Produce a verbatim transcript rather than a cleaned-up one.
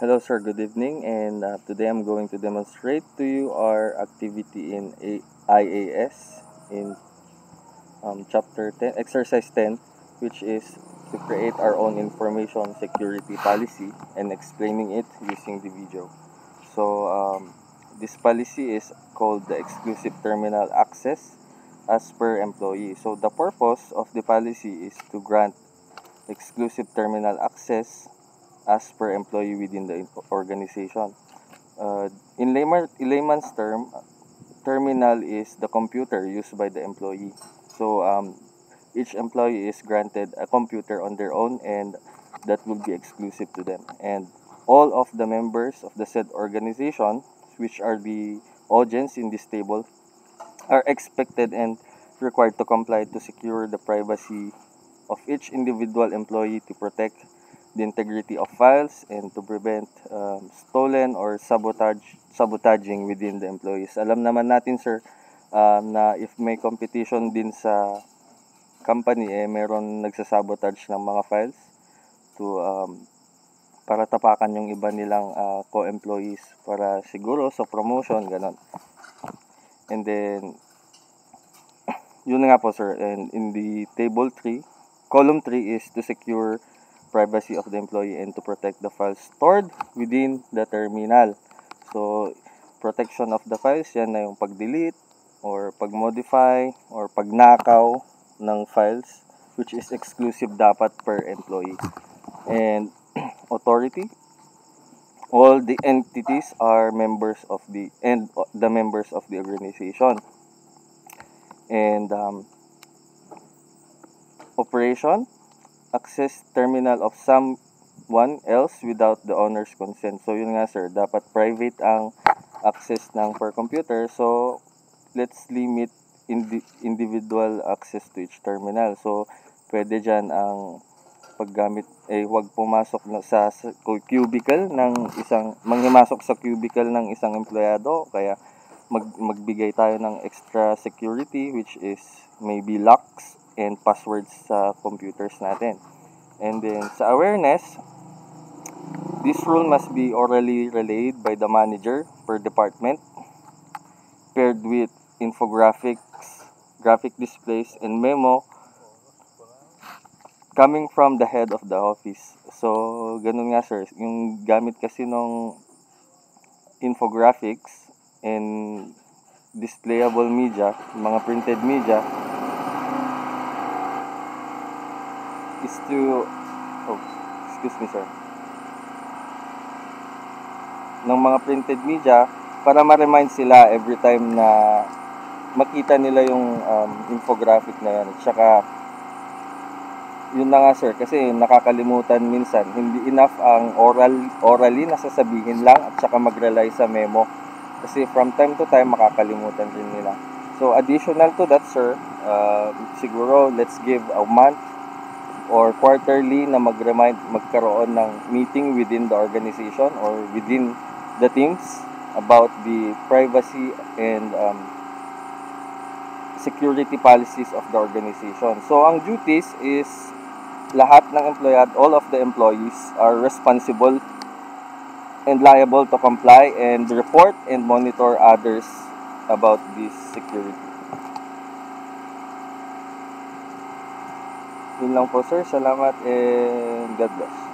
Hello sir, good evening, and uh, today I'm going to demonstrate to you our activity in a I A S in um, chapter ten, exercise ten, which is to create our own information security policy and explaining it using the video. So um, this policy is called the exclusive terminal access as per employee. So the purpose of the policy is to grant exclusive terminal access as per employee within the organization. Uh, in, layman, in layman's term, terminal is the computer used by the employee. So um, each employee is granted a computer on their own, and that will be exclusive to them. And all of the members of the said organization, which are the audience in this table, are expected and required to comply to secure the privacy of each individual employee, to protect the integrity of files, and to prevent um, stolen or sabotage sabotaging within the employees. Alam naman natin sir, um, na if may competition din sa company, eh meron nagsasabotage ng mga files to um, para tapakan yung iba nilang uh, co-employees para siguro sa promotion, ganon. And then yun nga po sir, and in the table three, column three is to secure privacy of the employee and to protect the files stored within the terminal. So, protection of the files, yan na yung pag-delete or pag-modify or pag-nakaw ng files, which is exclusive dapat per employee. And authority, all the entities are members of the and the members of the organization. And um, operation, access terminal of someone else without the owner's consent. So yun nga sir, dapat private ang access ng per computer. So let's limit indi individual access to each terminal. So pwede dyan ang paggamit, eh huwag pumasok na sa, sa cubicle ng isang, manghimasok sa cubicle ng isang empleyado, kaya mag, magbigay tayo ng extra security, which is maybe locks and passwords sa computers natin. And then sa awareness, this rule must be orally relayed by the manager per department, paired with infographics, graphic displays, and memo coming from the head of the office. So, ganun nga sir, yung gamit kasi ng infographics and displayable media, mga printed media, is to, oh, excuse me sir, ng mga printed media para ma-remind sila every time na makita nila yung um, infographic na yan. Tsaka, yun na nga sir, kasi nakakalimutan minsan, hindi enough ang oral, orally na sasabihin lang at saka mag-rely sa memo. Kasi from time to time, makakalimutan rin nila. So, additional to that sir, uh, siguro let's give a month or quarterly na mag-remind, magkaroon ng meeting within the organization or within the teams about the privacy and um, security policies of the organization. So, ang duties is lahat ng empleyad, all of the employees are responsible and liable to comply and report and monitor others about this security. Yun lang po sir, salamat and God bless.